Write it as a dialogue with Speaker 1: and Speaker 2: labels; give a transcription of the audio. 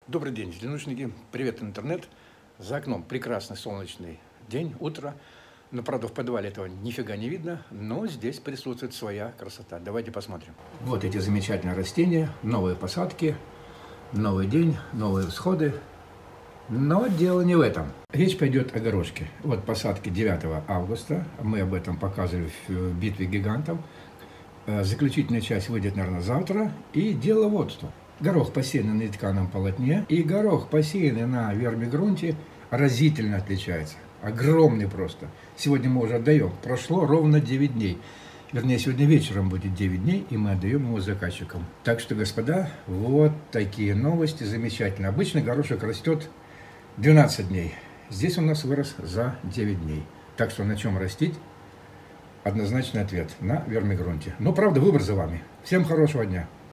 Speaker 1: Добрый день, зеленушники. Привет, интернет. За окном прекрасный солнечный день, утро. Но, правда, в подвале этого нифига не видно, но здесь присутствует своя красота. Давайте посмотрим. Вот эти замечательные растения, новые посадки, новый день, новые всходы. Но дело не в этом. Речь пойдет о горошке. Вот посадки 9 августа. Мы об этом показывали в битве гигантов. Заключительная часть выйдет, наверное, завтра. И дело вот что. Горох, посеянный на тканом полотне, и горох, посеянный на вермигрунте, разительно отличается. Огромный просто. Сегодня мы уже отдаем. Прошло ровно 9 дней. Вернее, сегодня вечером будет 9 дней, и мы отдаем его заказчикам. Так что, господа, вот такие новости. Замечательно. Обычно горошек растет 12 дней. Здесь у нас вырос за 9 дней. Так что на чем растить? Однозначный ответ. На вермигрунте. Но, правда, выбор за вами. Всем хорошего дня.